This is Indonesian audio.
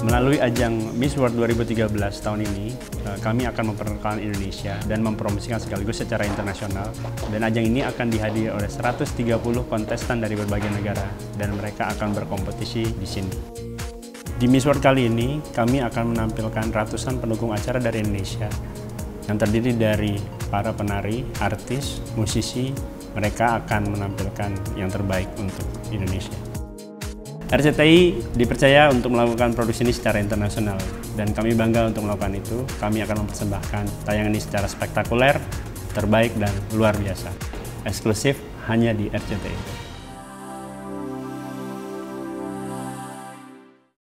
Melalui ajang Miss World 2013 tahun ini, kami akan memperkenalkan Indonesia dan mempromosikan sekaligus secara internasional. Dan ajang ini akan dihadiri oleh 130 kontestan dari berbagai negara dan mereka akan berkompetisi di sini. Di Miss World kali ini, kami akan menampilkan ratusan pendukung acara dari Indonesia yang terdiri dari para penari, artis, musisi. Mereka akan menampilkan yang terbaik untuk Indonesia. RCTI dipercaya untuk melakukan produksi ini secara internasional dan kami bangga untuk melakukan itu. Kami akan mempersembahkan tayangan ini secara spektakuler, terbaik dan luar biasa. Eksklusif hanya di RCTI.